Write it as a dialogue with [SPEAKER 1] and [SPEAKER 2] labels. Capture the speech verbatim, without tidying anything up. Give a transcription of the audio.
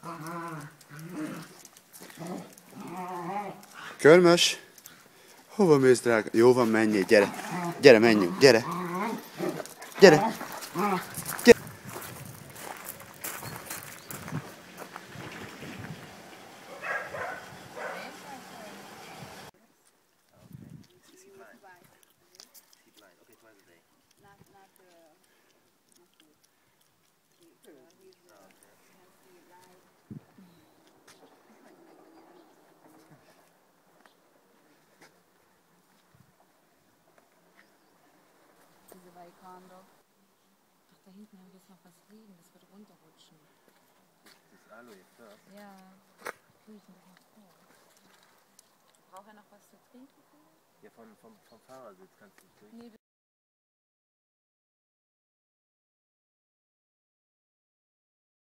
[SPEAKER 1] Körmös! Hova mész, drága? Jó van, menjél, gyere! Gyere, menjünk, gyere! Gyere! Gyere!
[SPEAKER 2] Diese Vaikando. Ach, da hinten habe ich jetzt noch was liegen, das wird runterrutschen.
[SPEAKER 3] Das ist Aloe, ja.
[SPEAKER 2] Ja, kriege ich nicht noch vor. Braucht er noch was zu trinken?
[SPEAKER 3] Ja, vom, vom, vom Fahrersitz kannst du trinken.
[SPEAKER 2] Nee,